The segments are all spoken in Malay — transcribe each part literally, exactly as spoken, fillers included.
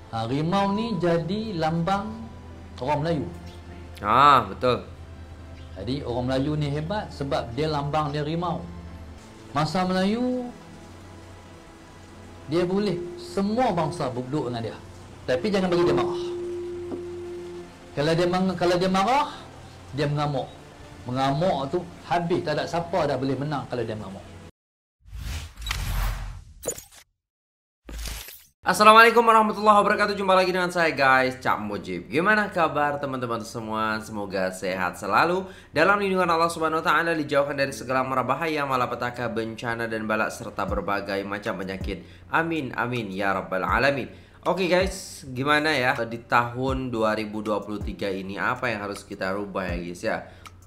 Ha, rimau ni jadi lambang orang Melayu. Ah, betul. Jadi orang Melayu ni hebat sebab dia lambang dia rimau. Masa Melayu dia boleh semua bangsa duduk dengan dia. Tapi jangan bagi dia marah. Kalau dia kalau dia marah, dia mengamuk. Mengamuk tu habis, tak ada siapa dah boleh menang kalau dia mengamuk. Assalamualaikum warahmatullahi wabarakatuh. Jumpa lagi dengan saya guys, Cak Mujib. Gimana kabar teman-teman semua? Semoga sehat selalu dalam lindungan Allah Subhanahu wa taala, dijauhkan dari segala mara bahaya, malapetaka, bencana dan balak serta berbagai macam penyakit. Amin amin ya rabbal alamin. Oke guys, gimana ya di tahun dua ribu dua puluh tiga ini, apa yang harus kita rubah ya guys ya?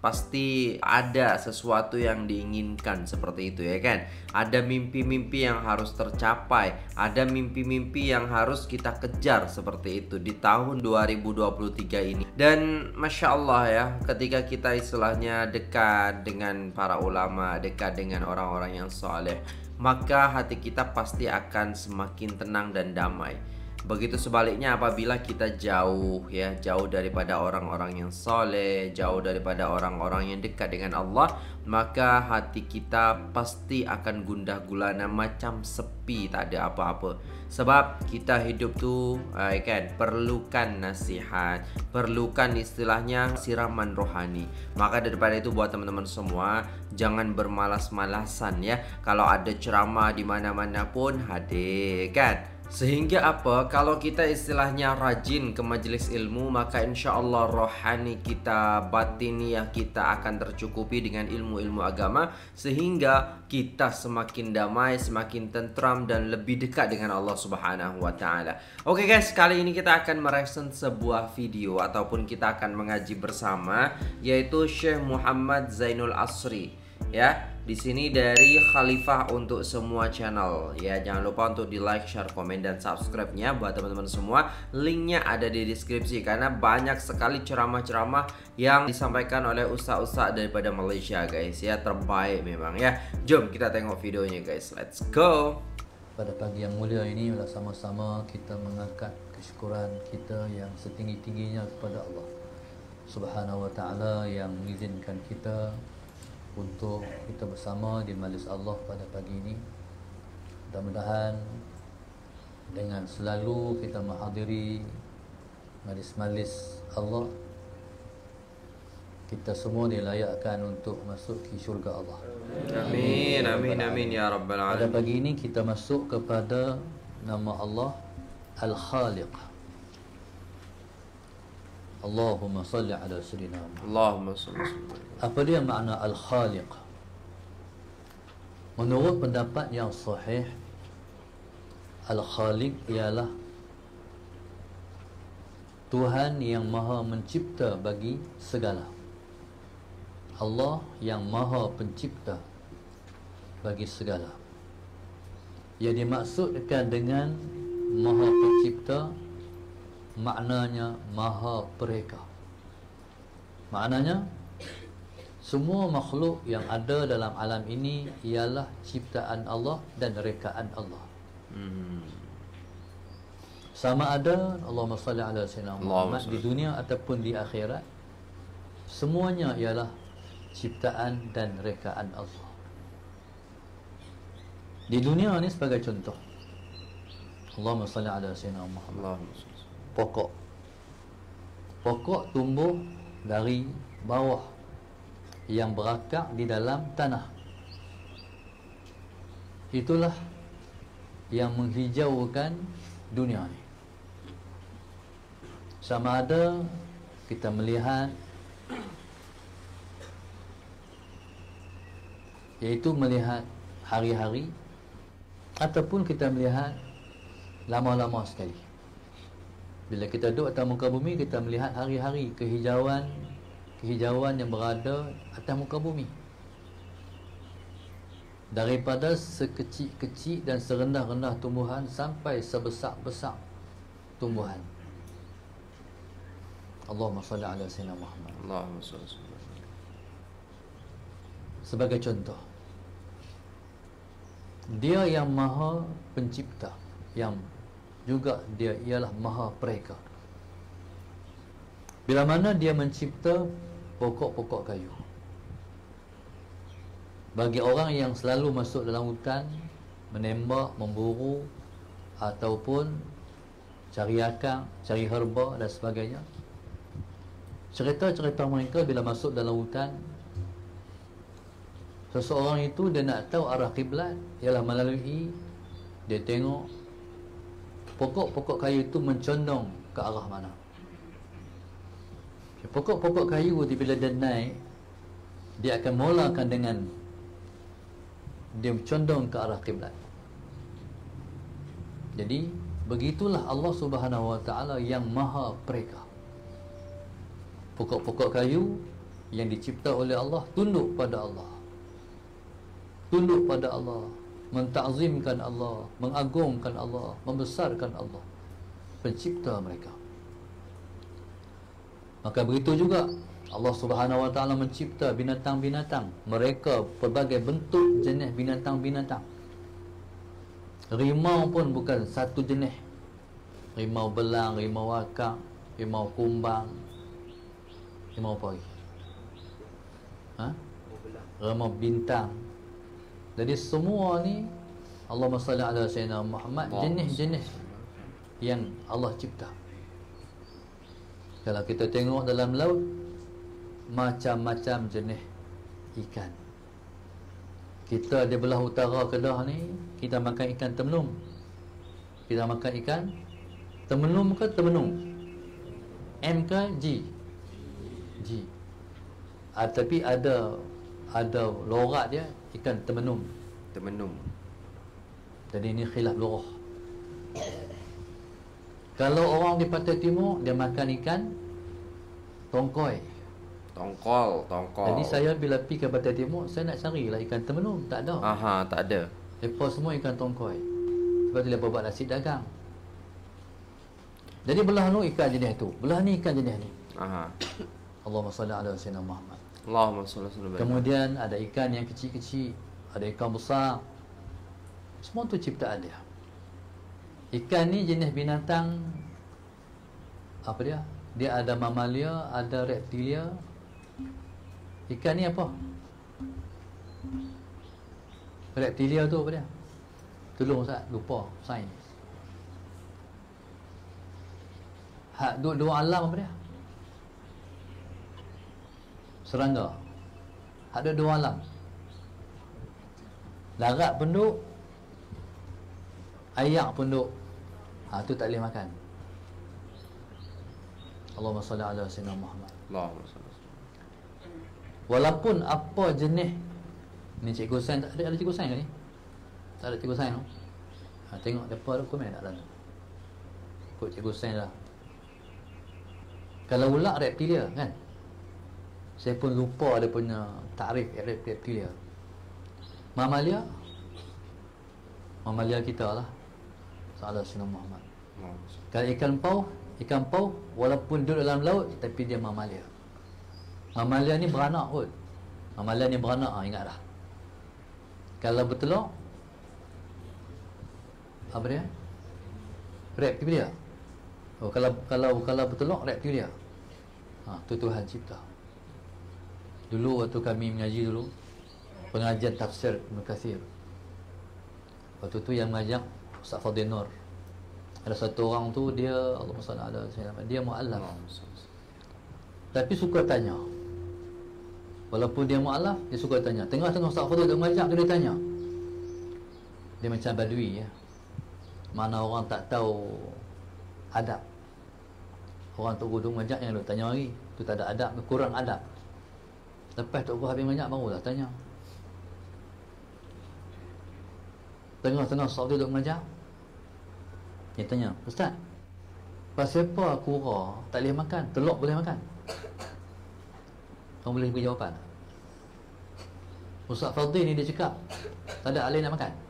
Pasti ada sesuatu yang diinginkan seperti itu ya kan. Ada mimpi-mimpi yang harus tercapai, ada mimpi-mimpi yang harus kita kejar seperti itu di tahun dua ribu dua puluh tiga ini. Dan Masya Allah ya, ketika kita istilahnya dekat dengan para ulama, dekat dengan orang-orang yang soleh, maka hati kita pasti akan semakin tenang dan damai. Begitu sebaliknya apabila kita jauh ya, jauh daripada orang-orang yang soleh, jauh daripada orang-orang yang dekat dengan Allah, maka hati kita pasti akan gundah gulana macam sepi, tak ada apa-apa. Sebab kita hidup tuh eh, kan perlukan nasihat, perlukan istilahnya siraman rohani. Maka daripada itu buat teman-teman semua, jangan bermalas-malasan ya. Kalau ada ceramah di mana-mana pun hadir kan. Sehingga apa? Kalau kita istilahnya rajin ke majelis ilmu, maka insya Allah rohani kita, batiniah kita akan tercukupi dengan ilmu-ilmu agama, sehingga kita semakin damai, semakin tentram dan lebih dekat dengan Allah Subhanahu wa taala. Oke guys, kali ini kita akan mereaction sebuah video ataupun kita akan mengaji bersama, yaitu Syekh Muhammad Zainul Asri. Ya, di sini dari Khalifah untuk semua channel. Ya, jangan lupa untuk di like, share, komen, dan subscribe-nya buat teman-teman semua. Linknya ada di deskripsi karena banyak sekali ceramah-ceramah yang disampaikan oleh ustaz-ustaz daripada Malaysia guys. Ya, terbaik memang ya. Jom kita tengok videonya guys. Let's go. Pada pagi yang mulia ini, sama-sama kita mengangkat kesyukuran kita yang setinggi-tingginya kepada Allah Subhanahu wa taala yang mengizinkan kita untuk kita bersama di majlis Allah pada pagi ini. Mudah-mudahan dengan selalu kita menghadiri majlis-majlis Allah, kita semua dilayakkan untuk masuk ke syurga Allah. Amin amin amin ya rabbal alamin. Pada pagi ini kita masuk kepada nama Allah Al-Khaliq. Allahumma salli ala sayyidina Muhammad. Allahumma salli. Apa dia makna Al-Khaliq? Menurut pendapat yang sahih, Al-Khaliq ialah Tuhan yang maha mencipta bagi segala. Allah yang maha pencipta bagi segala. Yang dimaksudkan dengan maha pencipta, maknanya maha pereka. Maknanya semua makhluk yang ada dalam alam ini ialah ciptaan Allah dan rekaan Allah. Hmm. Sama ada Allahumma salli ala sayyidina Muhammad di dunia ataupun di akhirat, semuanya ialah ciptaan dan rekaan Allah. Di dunia ni sebagai contoh, Allahumma salli ala sayyidina Muhammad. Pokok Pokok tumbuh dari bawah yang berakar di dalam tanah. Itulah yang menghijaukan dunia ini. Sama ada kita melihat, iaitu melihat hari-hari, ataupun kita melihat lama-lama sekali. Bila kita duduk atas muka bumi, kita melihat hari-hari kehijauan Kehijauan yang berada atas muka bumi. Daripada sekecil-kecil dan serendah-rendah tumbuhan sampai sebesar-besar tumbuhan. Allahumma salli ala sayyidina Muhammad. Allahumma salli. Sebagai contoh, Dia yang maha pencipta, yang juga dia ialah Maha Pereka. Bila mana dia mencipta pokok-pokok kayu, bagi orang yang selalu masuk dalam hutan menembak, memburu ataupun cari akang, cari herba dan sebagainya, cerita-cerita mereka bila masuk dalam hutan, seseorang itu dia nak tahu arah kiblat ialah melalui dia tengok pokok-pokok kayu itu mencondong ke arah mana. Pokok-pokok kayu tu bila dia naik, dia akan mulakan dengan dia condong ke arah kiblat. Jadi begitulah Allah Subhanahu Wa Taala yang Maha Pereka. Pokok-pokok kayu yang dicipta oleh Allah tunduk pada Allah, tunduk pada Allah, mentakzimkan Allah, mengagungkan Allah, membesarkan Allah, pencipta mereka. Maka begitu juga Allah Subhanahu Wa Taala mencipta binatang-binatang, mereka pelbagai bentuk jenis binatang-binatang. Rimau pun bukan satu jenis. Rimau belang, rimau wakak, rimau kumbang, rimau apa lagi? Ha? Rimau bintang. Jadi semua ni Allahumma salli ala sayyidina Muhammad, jenis-jenis yang Allah cipta. Kalau kita tengok dalam laut, macam-macam jenis ikan. Kita di belah utara Kedah ni, kita makan ikan temenung. Kita makan ikan temenung ke temenung? M ke G? G. Ah, tapi ada ada lorat dia ikan temenung. Temenung. Jadi ini khilaf lughah. Kalau orang di Pantai Timur dia makan ikan tongkoi. Tongkol, tongkol. Jadi saya bila pergi ke Pantai Timur, saya nak carilah ikan temenung, tak ada. Aha, tak ada. Lepas semua ikan tongkoi. Sebab tu dia buat nasi dagang. Jadi belah tu ikan jenis tu, belah ni ikan jenis ni. Aha. Allahumma salli ala sayyidina Muhammad. Allahumma shalli ala sayyidina. Kemudian ada ikan yang kecil-kecil, ada ikan besar. Semua tu ciptaan dia. Ikan ni jenis binatang apa dia? Dia ada mamalia, ada reptilia. Ikan ni apa? Reptilia tu apa dia? Tolong Ustaz, lupa sains. Hak dua, dua alam apa dia? Serangga. Hak dua, dua alam. Larat penduk, ayak penduk. Ha, tu tak boleh makan. Allahumma salli ala sayyidina Muhammad. Allahumma shalli. Walaupun apa jenis ni, cikgu sains tak ada, ada cikgu sains ke ni? Tak ada cikgu sains no? Ha, tengok depa ada komen tak dalam. Ikut cikgu sains lah. Kalau ular reptilia kan? Saya pun lupa dia punya takrif reptilia. Mamalia? Mamalia kita lah. Salah Sayyidina Muhammad. Kalau ikan pau, ikan pau walaupun duduk dalam laut tapi dia mamalia. Mamalia ni beranak kot. Mamalia ni beranak, ha, ingatlah. Kalau bertelur, apa dia? Reptilia. Oh, kalau kalau kalau bertelur reptilia. Ha, tu Tuhan cipta. Dulu waktu kami mengaji dulu, pengajian tafsir Ibnu Katsir. Waktu tu yang mengajar Ustaz Fadil Nur. Ada satu orang tu dia Allahumma salli ala sayyidina, dia muallaf. Tapi suka tanya. Walaupun dia mualaf, dia suka tanya. Tengah-tengah Ustaz Fadil mengajar, dia tanya. Dia macam badui ya. Mana orang tak tahu adab. Orang Tok Guru mengajar yang duk tanya lagi. Tu tak ada adab, kurang adab. Lepas Tok Guru habis mengajar barulah tanya. Tengah-tengah Ustaz Fadil duk mengajar. Dia tanya, Ustaz, pasal apa kura tak boleh makan? Telur boleh makan? Kamu boleh beri jawapan? Ustaz Fadil ni dia cakap tak ada ahli nak makan.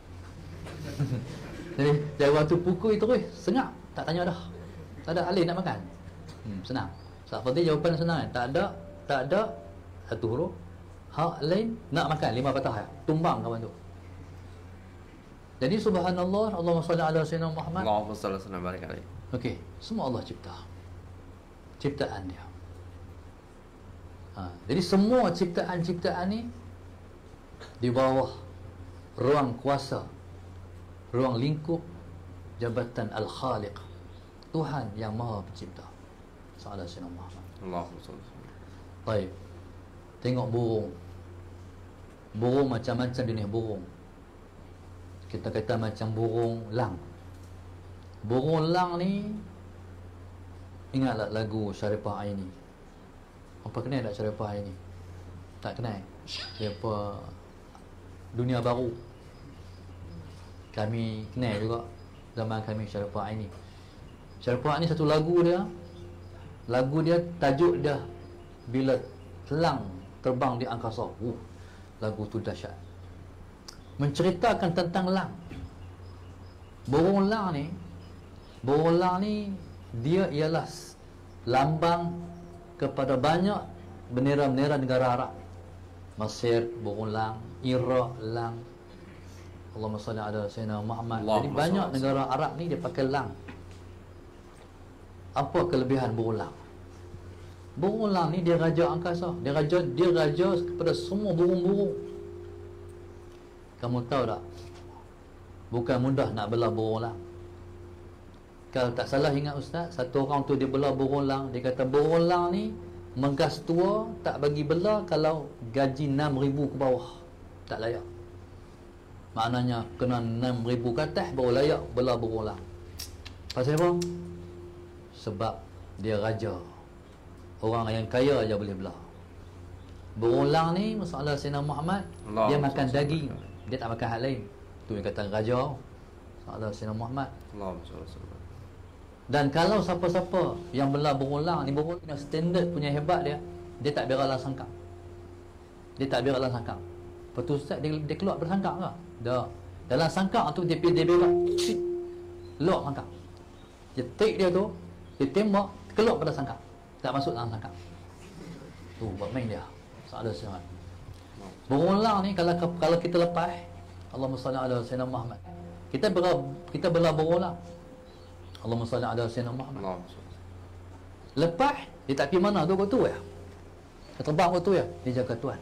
Jadi dari waktu pukul terus sengak, tak tanya dah. Tak ada ahli nak makan. Hmm, senang. Ustaz Fadil jawapan senang. Tak ada, tak ada satu huruf. Hak lain nak makan lima patah ya. Tumbang kawan tu. Jadi subhanallah, Allahumma salli ala sayyidina Muhammad. Allahumma salli wa barik alaihi. Okey, semua Allah cipta. Ciptaan dia. Ha, jadi semua ciptaan-ciptaan ni di bawah ruang kuasa, ruang lingkup jabatan Al-Khaliq, Tuhan yang Maha Pencipta. Sallallahu alaihi wasallam. Allahumma salli. Baik. Tengok burung. Burung macam-macam jenis burung. Kita kata macam burung lang. Burung lang ni, ingatlah lagu Syarifah Aini. Apa kenal tak Syarifah Aini? Tak kenal. Dia apa Dunia Baru. Kami kenal juga zaman kami Syarifah Aini. Syarifah Aini satu lagu dia, lagu dia tajuk dia Bila Telang Terbang di Angkasa. Uh, lagu tu dahsyat. Menceritakan tentang lang. Burung lang ni, burung lang ni dia ialah lambang kepada banyak bendera-bendera negara Arab. Mesir burung lang, Iraq lang. Allahumma salli ala sayyidina Muhammad. Jadi banyak negara Arab ni dia pakai lang. Apa kelebihan burung lang? Burung lang ni dia raja angkasa. Dia raja dia raja kepada semua burung-burung. Kamu tahu tak? Bukan mudah nak belah burung lang. Kalau tak salah ingat ustaz, satu orang tu dia belah burung lang. Dia kata burung lang ni menggas tua tak bagi belah kalau gaji enam ribu ke bawah. Tak layak. Maknanya kena enam ribu ke atas baru layak belah burung lang. Pasal apa? Sebab dia raja. Orang yang kaya aja boleh belah. Burung lang ni, masalah Sayyidina Muhammad, Allah, dia makan Allah, daging. Allah. Dia tak makan hal lain. Tu yang kata raja. Masalah Sayyidina Muhammad. Allah, Allah. Dan kalau siapa-siapa yang belah burung lang ni, burung punya standard punya hebat dia, dia tak biar lang sangkap. Dia tak biar lang sangkap. Lepas tu Ustaz, dia, dia keluar pada sangkap ke? Tak. Dalam sangkap tu dia dia berak. Lock sangkap. Dia take dia tu, dia tembak, keluar pada sangkap. Tak masuk dalam sangkap. Tu buat main dia. Salah sangat. Burung lang ni kalau kalau kita lepas, Allahumma salli ala sayyidina Muhammad. Kita belah kita belah burung lang. Allahumma salli ala sayyidina Muhammad. Lepas dia tak pergi mana tu kau tu ya. Dia terbang kau tu ya. Dia jaga tuan.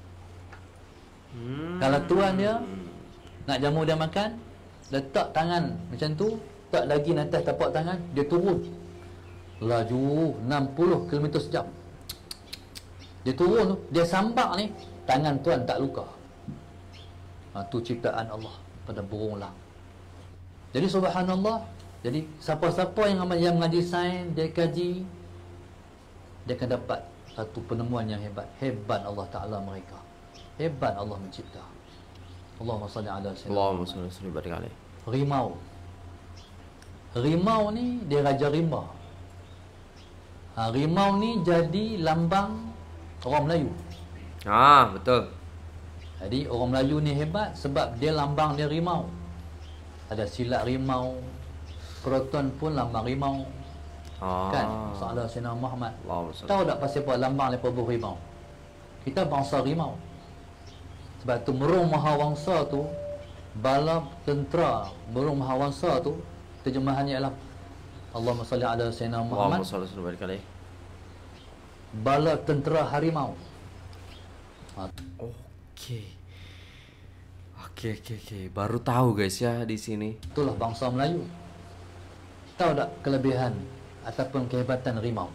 Hmm. Kalau tuan dia nak jamu dia makan, letak tangan macam tu, tak lagi atas tapak tangan, dia turun. Laju enam puluh kilometer sejam. Dia turun tu, dia sambak ni, tangan tuan tak luka. Ha, tu ciptaan Allah pada burung lang. Jadi subhanallah, jadi siapa-siapa yang yang mengaji sains, dia kaji, dia akan dapat satu penemuan yang hebat. Hebat Allah Ta'ala mereka. Hebat Allah mencipta. Allahumma salli ala sayyidina Allahumma salli barik alaihi. Rimau. Rimau ni dia raja rimau. Ha, rimau ni jadi lambang orang Melayu. Ah, betul. Jadi orang Melayu ni hebat sebab dia lambang dia rimau. Ada silat rimau. Keroton pun lambang rimau. Ah. Kan? Salah Sayyidina Muhammad. Tahu tak pasal apa lambang lepas buah rimau? Kita bangsa rimau. Sebab tu merung mahawangsa tu, bala tentera merung mahawangsa tu, terjemahannya ialah Allahumma salli ala sayyidina Muhammad. Allahumma salli barik alaihi. Bala tentera harimau. Ha. Okey. Okey okey okey. Baru tahu guys ya di sini. Itulah bangsa Melayu. Tahu tak kelebihan ataupun kehebatan rimau?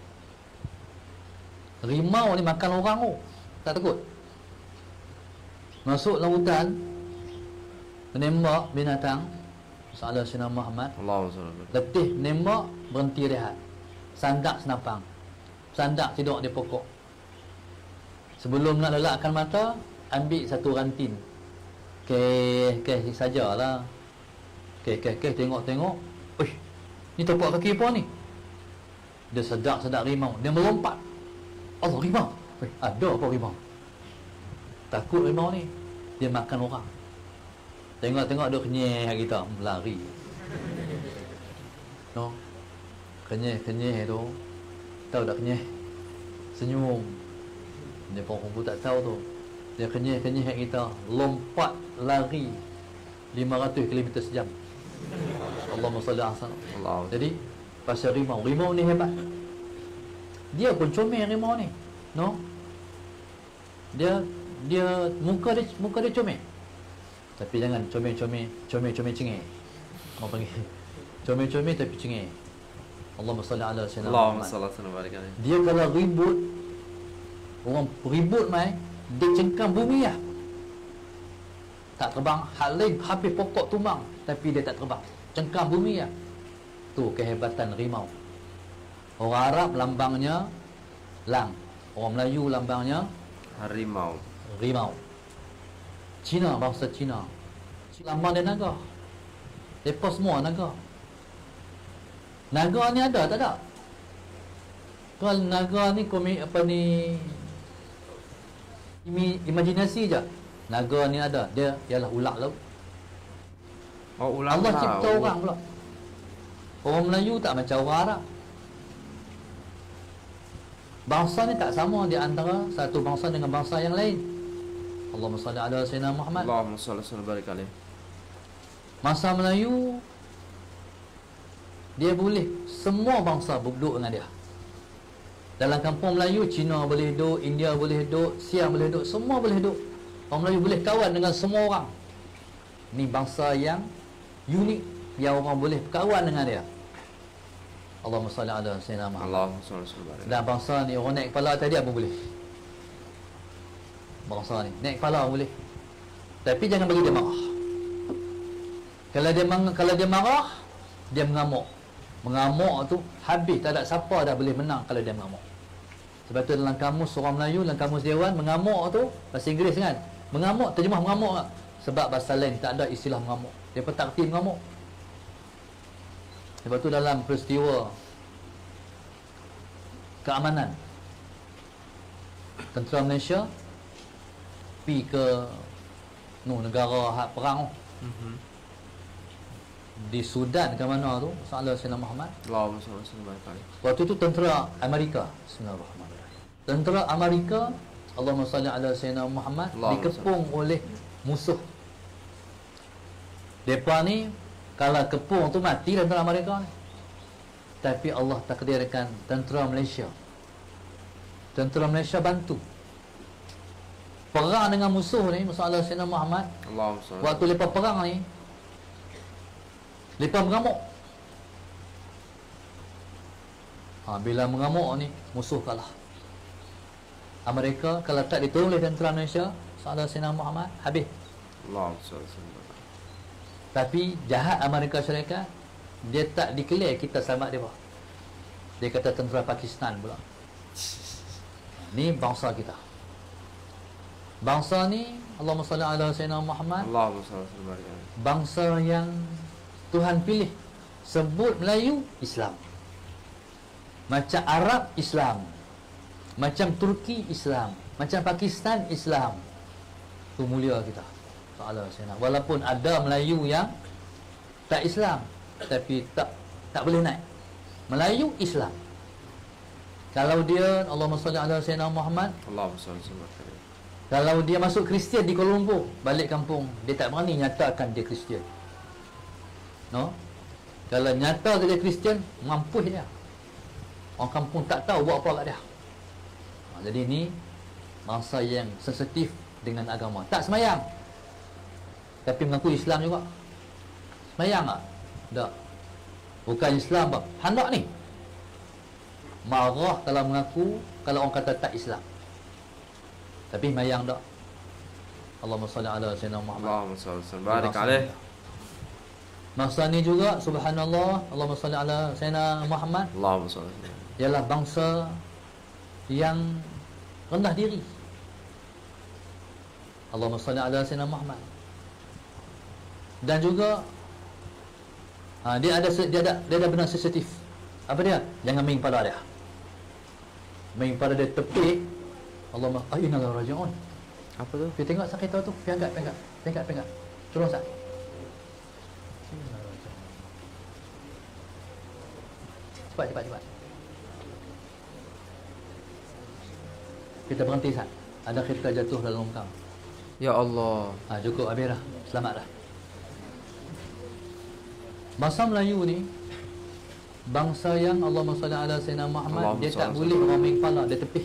Rimau ni makan orang tu. Tak takut. Masuk lautan, menembak binatang. Salah Sayyidina Muhammad. Allahu Akbar. Letih menembak, berhenti rehat. Sandak senapang. Sandak tidur di pokok. Sebelum nak lelakkan mata, ambil satu rantin. Keh, keh sajalah. Keh, keh, keh, tengok-tengok. Uish, ni tapak kaki apa ni? Dia sedak-sedak rimau. Dia melompat. Allah, rimau. Uish, ada apa rimau? Takut rimau ni. Dia makan orang. Tengok-tengok dia kenyeh kita, lari. No. Kenyeh-kenyeh tu. Tahu tak kenyeh? Senyum. Dia pun pun tak tahu tu. Dia kenyeh-kenyeh kita, lompat, lari. lima ratus kilometer sejam. Allahumma salli ala sallam. Allah. Jadi pasal rimau, rimau ni hebat. Dia pun comel rimau ni. No. Dia dia muka dia muka dia comel. Tapi jangan comel-comel, comel-comel cengeng. Orang panggil comel-comel tapi cengeng. Allahumma salli ala sayyidina Allahumma Muhammad. salli alaihi wa sallam. Dia kalau ribut, orang ribut mai, dia cengkam bumi lah. Tak terbang, hal lain habis pokok tumbang, tapi dia tak terbang. Cengkam bumi lah. Tu kehebatan rimau. Orang Arab lambangnya lang. Orang Melayu lambangnya Harimau. rimau. Cina, bangsa Cina, lambang dia naga. Mereka semua naga. Naga ni ada tak ada? Kalau naga ni komik apa ni, imi, imajinasi je. Naga ni ada, dia ialah ular laut. Oh, ulang Allah tahun. cipta orang pula. Orang Melayu tak macam orang Arab. Bangsa ni tak sama di antara satu bangsa dengan bangsa yang lain. Allahumma salli ala sayyidina Muhammad. Allahumma salli alaihi wa sallam. Masa Melayu, dia boleh semua bangsa berduduk dengan dia. Dalam kampung Melayu, Cina boleh duduk, India boleh duduk, Siam boleh duduk, semua boleh duduk. Orang Melayu boleh kawan dengan semua orang. Ni bangsa yang unik, yang orang boleh kawan dengan dia. Allahumma salli ala sayyidina Muhammad. Allahumma salli alaihi wa sallam. Dan bangsa ni orang naik kepala tadi apa boleh? Bangsa ni naik kepala boleh. Tapi jangan bagi dia marah. Kalau dia mang- kalau dia marah, dia mengamuk. Mengamuk tu habis, tak ada siapa dah boleh menang kalau dia mengamuk. Sebab tu dalam kamus orang Melayu, dalam kamus Dewan, mengamuk tu bahasa Inggeris kan. Mengamuk, terjemah mengamuk tak? Sebab bahasa lain tak ada istilah mengamuk. Dia pun tak erti mengamuk. Sebab tu dalam peristiwa keamanan, tentera Malaysia pi ke nu negara hak perang tu. Mhm. Di Sudan ke mana tu, Salah Sayyidina Muhammad. Allahumma salli alaihi wa sallam. Waktu tu tentera Amerika. Bismillahirrahmanirrahim. Tentera Amerika, Allahumma salli ala Sayyidina Muhammad, Allahumma dikepung oleh musuh. Depa ni kalau kepung tu mati tentera Amerika ni. Tapi Allah takdirkan tentera Malaysia. Tentera Malaysia bantu. Perang dengan musuh ni, musuh Allah Sayyidina Muhammad. Allahumma salli. Waktu lepas perang ni, lepas mengamuk. Ha, bila mengamuk ni, musuh kalah. Amerika kalau tak ditolong oleh tentera Malaysia, Salah Sayyidina Muhammad, habis. Allahumma salli alaihi wa sallam. Tapi jahat Amerika Syarikat, dia tak declare kita selamat dia. Dia kata tentera Pakistan pula. Ni bangsa kita. Bangsa ni, Allahumma salli ala Sayyidina Muhammad, Allahumma salli alaihi wa sallam. bangsa yang Tuhan pilih. Sebut Melayu, Islam. Macam Arab, Islam. Macam Turki, Islam. Macam Pakistan, Islam. Tu mulia kita. Allah Sayyidina. Walaupun ada Melayu yang tak Islam, tapi tak tak boleh naik. Melayu, Islam. Kalau dia, Allahumma salli ala Sayyidina Muhammad, Allahumma salli alaihi wa sallam. kalau dia masuk Kristian di Kuala Lumpur, balik kampung, dia tak berani nyatakan dia Kristian. No? Kalau nyata dia Kristian, mampus dia. Orang kampung tak tahu buat apa kat dia. Ha, jadi ni bangsa yang sensitif dengan agama. Tak semayang, tapi mengaku Islam juga. Semayang tak? Tak. Bukan Islam apa? Hendak ni marah kalau mengaku, kalau orang kata tak Islam. Tapi mayang tak. Allahumma salli ala Sayyidina Muhammad. Allahumma salli alaihi wa sallam. Barik alaih. Masa ni juga, subhanallah, Allahumma salli ala Sayyidina Muhammad, Allahumma salli alaihi wa sallam. ialah bangsa yang rendah diri. Allahumma salli ala Sayyidina Muhammad. Dan juga ha, dia ada dia ada dia ada benar sensitif. Apa dia? Jangan main pada dia. Main pada dia tepi. Allahumma inna lillahi raji'un. Apa tu? Kita tengok sakit tu, pergi angkat, pergi angkat. Pergi angkat, pergi angkat. Turun sat. Cepat, cepat, cepat. Kita berhenti sat. Ada kereta jatuh dalam longkang. Ya Allah. Ha, cukup habis dah. Selamat dah. Bangsa Melayu ni bangsa yang Allahumma salli ala Sayyidina Muhammad, Allahumma dia tak salli boleh orang main kepala, dia tepih.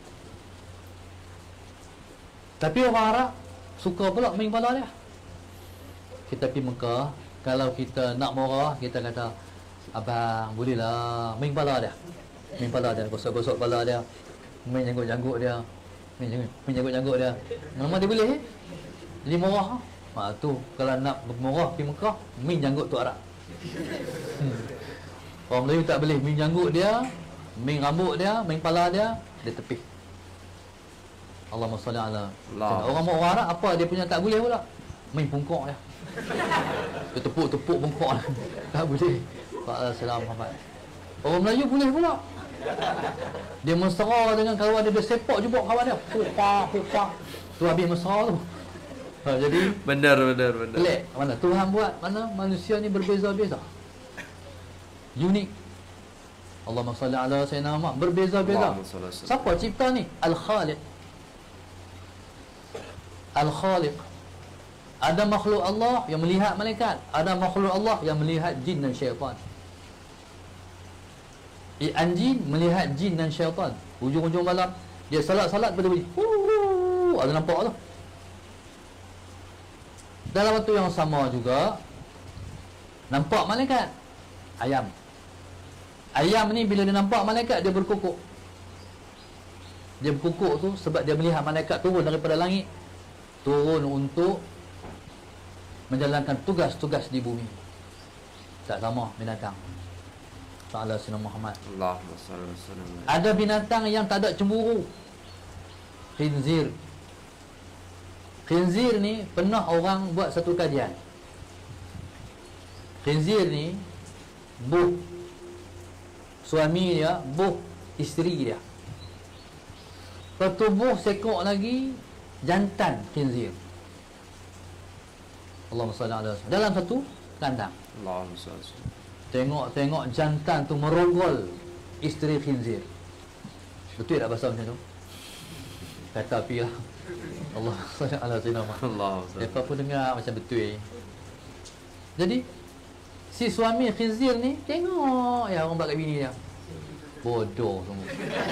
Tapi orang Arab suka pula main kepala dia. Kita pergi Mekah, kalau kita nak murah, kita kata, abang bolehlah main kepala dia. Main kepala dia, gosok-gosok kepala dia, main janggut-janggut dia, main janggut, main janggut-janggut dia. Memang dia boleh eh? Jadi murah. Ha, tu kalau nak murah pergi Mekah, main janggut tu Arab. Hmm. Orang Melayu tak boleh, main janggut dia, main rambut dia, main kepala dia, dia tepih. Allahumma salli ala. Orang orang Arab apa dia punya tak boleh pula? Main pungkok dia. Dia tepuk-tepuk pungkok dia. Tak boleh. Assalamualaikum Muhammad. Orang Melayu boleh pula. Dia mesra dengan kawan dia, dia sepak jubuk kawan dia. Pupak, pupak. Tu habis mesra tu. Ha, jadi benar benar benar. Pelik. Mana Tuhan buat, mana manusia ni berbeza-beza. Unik. Allahumma salli ala sayyidina Muhammad, berbeza-beza. Siapa cipta ni? Al-Khaliq. Al-Khaliq. Ada makhluk Allah yang melihat malaikat, ada makhluk Allah yang melihat jin dan syaitan. Anjing melihat jin dan syaitan. Hujung-hujung malam dia salat-salat pada bunyi. Uh, ada nampak tu. Dalam waktu yang sama juga nampak malaikat. Ayam. Ayam ni bila dia nampak malaikat, dia berkukuk. Dia berkukuk tu sebab dia melihat malaikat turun daripada langit, turun untuk menjalankan tugas-tugas di bumi. Tak sama binatang. Ta'ala Sayyidina Muhammad. Allahumma salli wa sallim. Ada binatang yang tak ada cemburu. Khinzir. Khinzir ni pernah orang buat satu kajian. Khinzir ni buh suami dia, buh isteri dia. Pertubuh sekok lagi jantan khinzir. Allahumma salli ala Rasul. Dalam satu kandang. Allahumma salli. Tengok-tengok jantan tu meronggol isteri khinzir. Betul tak bahasa macam tu? Kata api lah. Allah salli ala Sayyidina Muhammad. Allahumma salli. Lepas pun dengar macam betul. Jadi si suami khinzir ni tengok ya orang buat kat bini dia. Bodoh semua.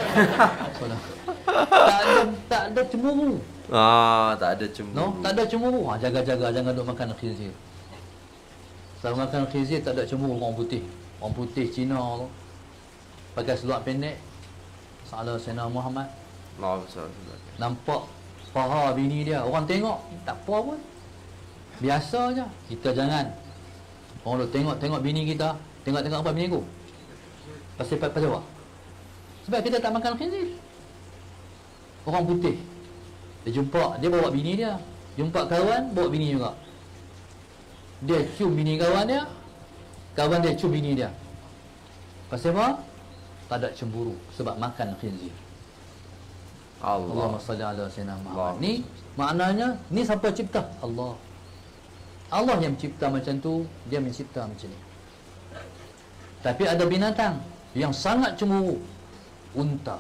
tak ada tak ada cemburu. Ah, tak ada cemburu. No, tak ada cemburu. Ha, jaga-jaga jangan duk makan khinzir. Kalau makan khinzir tak ada cemburu orang putih. Orang putih Cina tu pakai seluar pendek. Salah Sayyidina Muhammad. Allahumma salli. Nampak paha bini dia, orang tengok tak apa pun. Biasa je. Kita jangan. Orang duk tengok-tengok bini kita, tengok-tengok apa bini aku? Pasal pasal apa? Sebab kita tak makan khinzir. Orang putih. Dia jumpa, dia bawa bini dia. Jumpa kawan, bawa bini juga. Dia cium bini kawan dia, kawan dia cium bini dia. Pasal apa? Tak ada cemburu sebab makan khinzir. Allah. Allahumma salli ala sayyidina Muhammad. Ni maknanya ni siapa cipta? Allah. Allah yang mencipta macam tu, dia mencipta macam ni. Tapi ada binatang yang sangat cemburu. Unta.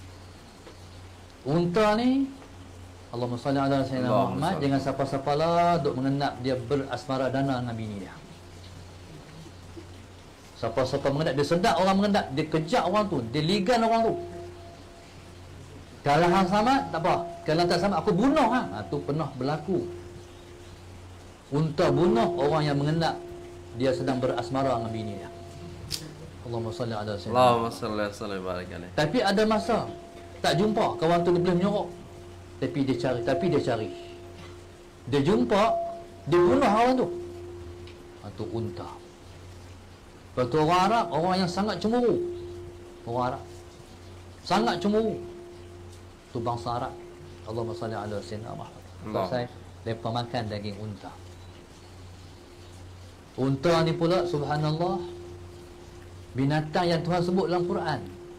Unta ni Allahumma salli ala sayyidina Muhammad, jangan siapa-siapa lah duk mengendap dia berasmara dana dengan bini dia. Siapa-siapa mengendap, dia sedap orang mengendap, dia kejak orang tu, dia ligan orang tu. Kalau hang sama, tak apa. Kalau tak sama, aku bunuh hang. Ha, tu pernah berlaku. Unta bunuh orang yang mengendap dia sedang berasmara dengan bini dia. Allahumma salli ala sayyidina. Allahumma salli wa sallim barik alaihi. Tapi ada masa tak jumpa, kawan tu dia boleh menyorok. Tapi dia cari, tapi dia cari. Dia jumpa, dia bunuh orang tu. Itu unta. Lepas tu orang Arab, orang yang sangat cemburu. Orang Arab sangat cemburu. Tu bangsa Arab. Allahumma salli ala sayyidina Muhammad. Pasal mereka makan daging unta. Unta ni pula subhanallah binatang yang Tuhan sebut dalam Quran.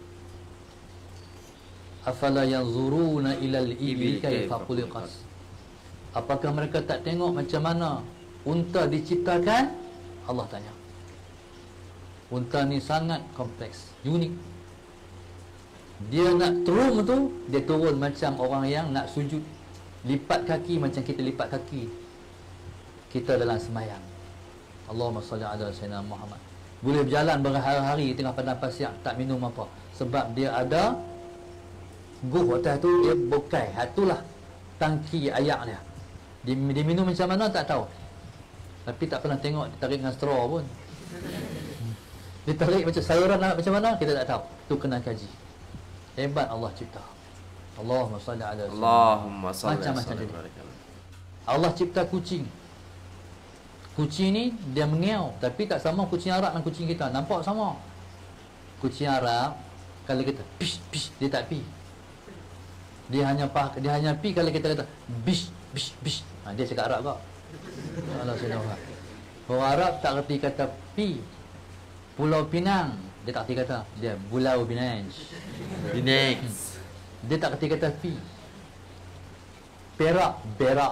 Afala yanzuruna ilal ibli kaifa khuliqat. Apakah mereka tak tengok macam mana unta diciptakan? Allah tanya. Unta ni sangat kompleks, unik. Dia nak turun tu, dia turun macam orang yang nak sujud. Lipat kaki macam kita lipat kaki kita dalam sembahyang. Allahumma salli ala sayyidina Muhammad. Boleh berjalan berhari-hari tengah padang pasir tak minum apa, sebab dia ada guh atas tu, dia bokai. Itulah tangki ayak dia. Dia, dia minum macam mana tak tahu, tapi tak pernah tengok dia tarik dengan straw pun. Dia tarik macam sayuran macam mana kita tak tahu. Tu kena kaji. Hebat Allah cipta. Allahumma salli ala sayyidina. Allahumma salli Macam-macam ala jadi. sayyidina. Allah cipta kucing. Kucing ni dia mengiau, tapi tak sama kucing Arab dengan kucing kita. Nampak sama. Kucing Arab kalau kita pish pish, dia tak pi. Dia hanya pak dia hanya pi kalau kita kata bish bish bish. Ha, dia cakap Arab kok. Allah Subhanahu. Orang Arab tak reti kata pi. Pulau Pinang, dia tak reti kata, dia Pulau Pinang. The next. Dia tak reti kata pi. Perak, berak.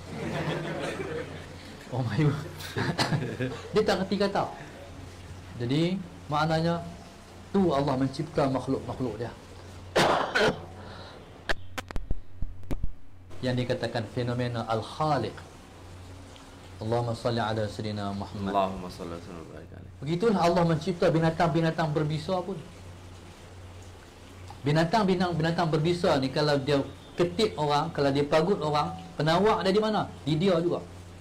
Oh my God. Dia tak reti kata. Jadi maknanya tu Allah mencipta makhluk-makhluk dia. Yang dikatakan fenomena al-khaliq. Allahumma salli ala sayyidina Muhammad. Allahumma salli ala sayyidina. Begitulah Allah mencipta binatang-binatang berbisa pun. Binatang-binatang binatang berbisa ni kalau dia ketip orang, kalau dia pagut orang, penawak dia di mana? Di dia juga.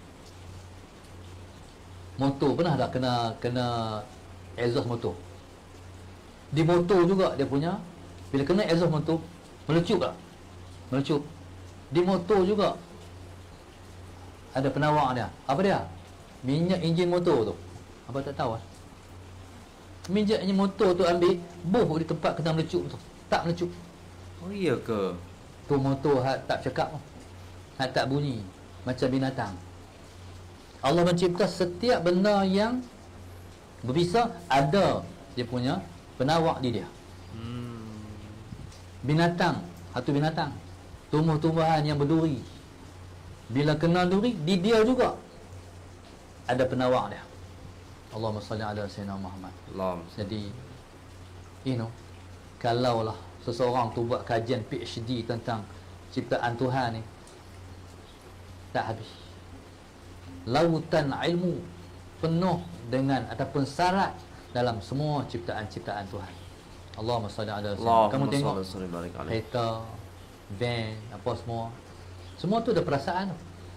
Motor pernah dah kena kena exhaust motor. Di motor juga dia punya, bila kena exhaust motor melecup tak? Melecup. Di motor juga ada penawak dia. Apa dia? Minyak enjin motor tu. Apa tak tahu ah? Minyak enjin motor tu ambil, buh di tempat kena melecup tu. Tak melecup. Oh iya ke? Tu motor hat tak cakap, hat tak bunyi macam binatang. Allah mencipta setiap benda yang berbisa ada dia punya penawak di dia. Hmm. Binatang, satu binatang. Tumbuh-tumbuhan yang berduri, bila kena duri, di dia juga ada penawak dia. Allahumma salli ala sayyidina Muhammad. Allahumma. Jadi, you know, kalaulah seseorang tu buat kajian PhD tentang ciptaan Tuhan ni, tak habis. Lautan ilmu penuh dengan ataupun syarat dalam semua ciptaan-ciptaan Tuhan. Allahumma salli ala sayyidina. Kamu tengok kereta, van, apa semua, semua tu ada perasaan.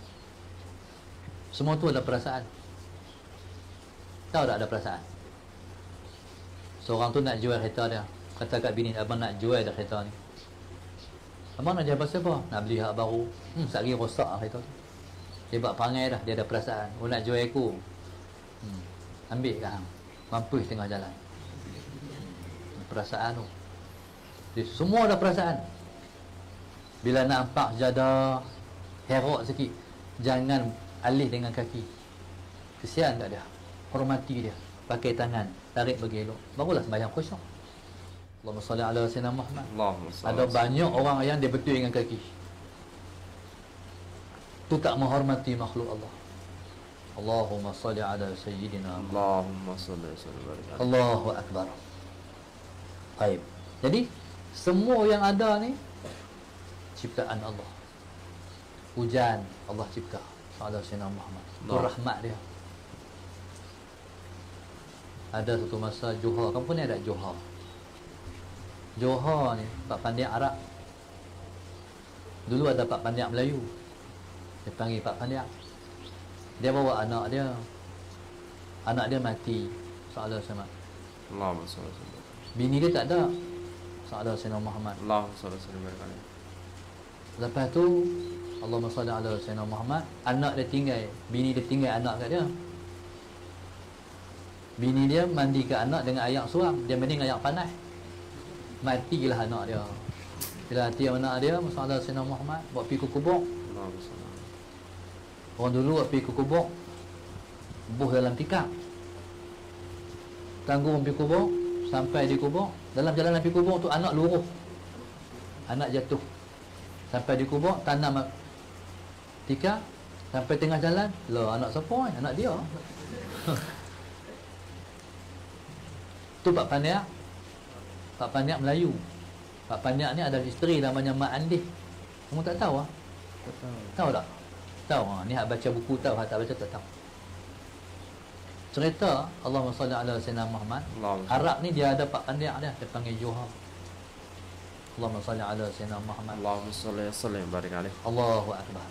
Semua tu ada perasaan. Tahu tak ada perasaan? Seorang tu nak jual kereta dia, kata kat bini, abang nak jual dah kereta ni. Abang nak jual pasal apa? Nak beli hak baru. Hmm, sehari rosak lah kereta tu. Dia buat perangai dah, dia ada perasaan. Oh, nak jual aku. Hmm, ambil kat hang. Mampus tengah jalan. Hmm, perasaan tu. Dia semua ada perasaan. Bila nampak sejadah herok sikit, jangan alih dengan kaki. Kesian tak dia? Hormati dia. Pakai tangan, tarik bagi elok. Barulah sembahyang khusyuk. Allahumma salli ala sayyidina Muhammad. Allahumma salli. Ada banyak orang yang dia betul dengan kaki. Tu tak menghormati makhluk Allah. Allahumma salli ala sayyidina Muhammad. Allahumma salli ala sayyidina. Allahu akbar. Baik. Jadi semua yang ada ni ciptaan Allah. Hujan Allah cipta. Sallallahu alaihi Muhammad. Itu rahmat dia. Ada satu masa Johor, kamu pun ada Johor. Johor ni Pak Pandiak Arab. Dulu ada Pak Pandiak Melayu. Dia panggil Pak Pandiak. Dia bawa anak dia. Anak dia mati. Sallallahu alaihi wasallam. Allahumma salli ala sayyidina. Bini dia tak ada. Sallallahu alaihi Muhammad. Allahumma salli ala sayyidina. Lepas tu Allahumma salli ala sayyidina Muhammad. Anak dia tinggal, bini dia tinggal anak kat dia. Bini dia mandi ke anak dengan air suam, dia mandi dengan air panas. Matilah anak dia. Bila mati anak dia, sallallahu alaihi wasallam Muhammad buat pergi ke kubur. Allahumma salli. Orang dulu buat pergi ke kubur, buh dalam tikar. Tanggung pergi kubur, sampai di kubur, dalam jalan pergi kubur tu anak luruh. Anak jatuh. Sampai di kubur, tanam tikar, sampai tengah jalan, lah anak siapa ni? Anak dia. Tu Pak Pandiak. Pak Pandiak Melayu. Pak Pandiak ni ada isteri namanya Mak Andih. Kamu tak tahu ah? Tak tahu. Tahu tak? Tahu ah, ni hak baca buku tahu, hak tak baca tak tahu. cerita Allahumma salli ala sayyidina Muhammad. Allahumma Arab ni dia ada pak pandiak dia, dia panggil Juha. Allahumma salli ala sayyidina Muhammad. Allahumma salli wa sallim barik alaihi. Allahu akbar.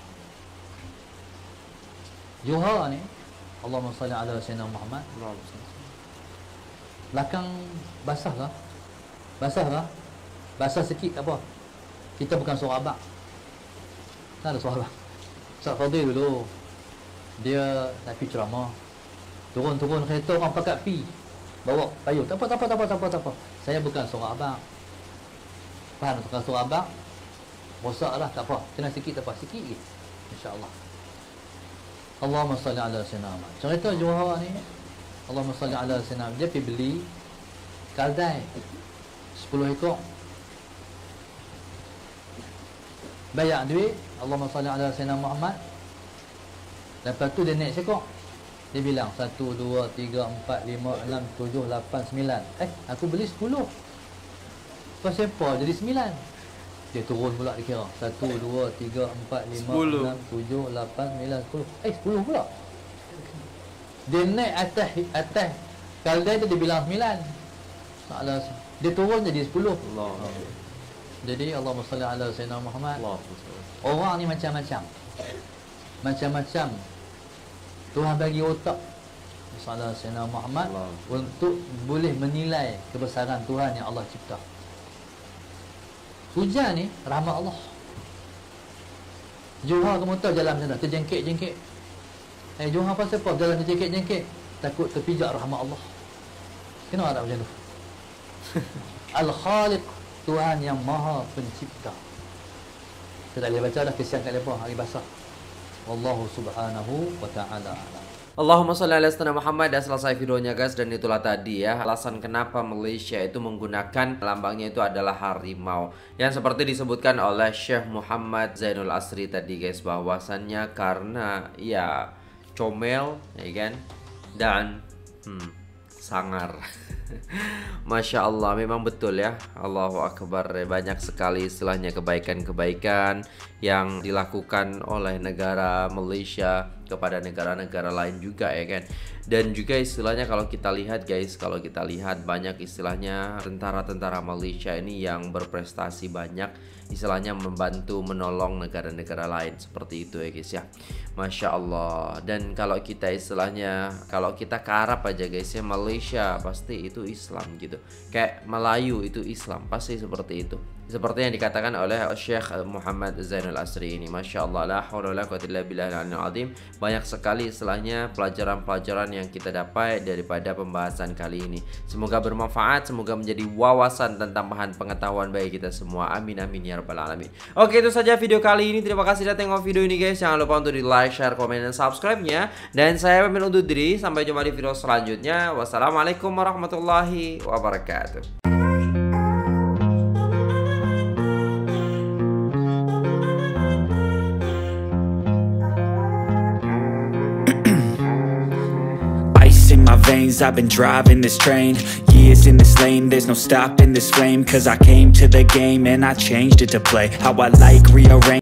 Juha ni Allahumma salli ala sayyidina Muhammad. Allahumma salli. Belakang basah lah. Basah lah. Basah sikit apa? Kita bukan suara abang. Tak ada suara abang. Ustaz Fadil dulu dia nak pergi ceramah. Turun-turun kereta orang pakat pi. Bawa payung. Tak apa, tak apa, tak apa, tak apa, tak apa. Saya bukan suara abang. Faham bukan suara abang? Rosaklah, tak apa. Kena sikit tak apa, sikit lagi. Insya-Allah. Allahumma salli ala sayyidina Muhammad. Cerita Johor ni Allahumma salli ala sayyidina Muhammad. Dia pergi beli kaldai sepuluh ekor. Bayar duit Allahumma salli ala sayyidina Muhammad. Lepas tu dia naik sekor. Dia bilang satu, dua, tiga, empat, lima, enam, tujuh, lapan, sembilan. Eh, aku beli sepuluh. Lepas sepor jadi sembilan. Dia turun pula dia kira satu, dua, tiga, empat, lima, enam, tujuh, lapan, sembilan, sepuluh. Eh, sepuluh pula. Dia naik atas atas kaldai tu dia bilang sembilan. Salah. Dia turun jadi sepuluh. Allah. Jadi Allahumma salli ala sayyidina Muhammad. Allah. Orang ni macam-macam. Macam-macam. Tuhan bagi otak Salah Sayyidina Muhammad Allah. Untuk boleh menilai kebesaran Tuhan yang Allah cipta. Hujan ni rahmat Allah. Johor ke motor jalan sana terjengkit-jengkit. Eh Johor pasal apa jalan terjengkit-jengkit? Takut terpijak rahmat Allah. Kenapa tak macam tu? Al-Khaliq, Tuhan yang Maha Pencipta. Kita tak boleh baca dah, kesian kat mereka hari basah. Wallahu subhanahu wa ta'ala a'lam. Allahumma sholli ala sayyidina Muhammad. Dan selesai videonya guys, dan itulah tadi ya alasan kenapa Malaysia itu menggunakan lambangnya itu adalah harimau. Yang seperti disebutkan oleh Syekh Muhammad Zainul Asri tadi guys, bahwasannya karena ya comel ya kan, dan hmm, sangar. Masya Allah, memang betul ya. Allahu Akbar. Banyak sekali istilahnya kebaikan-kebaikan yang dilakukan oleh negara Malaysia kepada negara-negara lain juga ya kan. Dan juga istilahnya kalau kita lihat guys, kalau kita lihat banyak istilahnya tentara-tentara Malaysia ini yang berprestasi banyak, istilahnya membantu menolong negara-negara lain seperti itu ya guys ya. Masya Allah. Dan kalau kita istilahnya kalau kita ke Arab aja guys ya, Malaysia pasti itu Islam gitu. Kayak Melayu itu Islam, pasti seperti itu. Seperti yang dikatakan oleh Syekh Muhammad Zainul Asri ini. Masya Allah, la haula wala quwwata illa billahil aliyyil azim. Banyak sekali istilahnya pelajaran-pelajaran yang kita dapat daripada pembahasan kali ini. Semoga bermanfaat, semoga menjadi wawasan dan tambahan pengetahuan bagi kita semua. Amin amin ya rabbal alamin. Oke, itu saja video kali ini. Terima kasih sudah tengok video ini guys. Jangan lupa untuk di like, share, komen, dan subscribe-nya. Dan saya pamit undur diri. Sampai jumpa di video selanjutnya. Wassalamualaikum warahmatullahi wabarakatuh. In my veins, I've been driving this train. Years in this lane, there's no stopping this flame. Cause I came to the game and I changed it to play how I like, rearrange